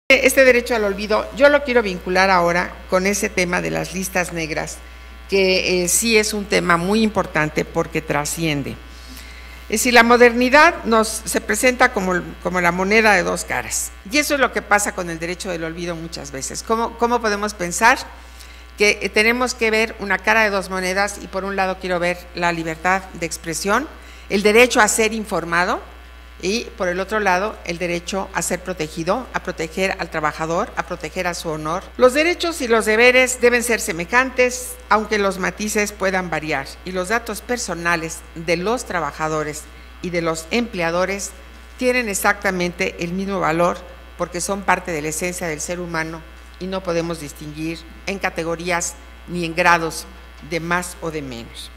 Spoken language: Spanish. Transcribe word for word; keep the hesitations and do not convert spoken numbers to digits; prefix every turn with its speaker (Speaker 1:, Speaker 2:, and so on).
Speaker 1: Este derecho al olvido, yo lo quiero vincular ahora con ese tema de las listas negras, que eh, sí es un tema muy importante porque trasciende. Es decir, la modernidad nos se presenta como, como la moneda de dos caras, y eso es lo que pasa con el derecho del olvido muchas veces. ¿Cómo, cómo podemos pensar que tenemos que ver una cara de dos monedas? Y por un lado quiero ver la libertad de expresión, el derecho a ser informado, y por el otro lado el derecho a ser protegido, a proteger al trabajador, a proteger a su honor. Los derechos y los deberes deben ser semejantes, aunque los matices puedan variar, y los datos personales de los trabajadores y de los empleadores tienen exactamente el mismo valor porque son parte de la esencia del ser humano y no podemos distinguir en categorías ni en grados de más o de menos.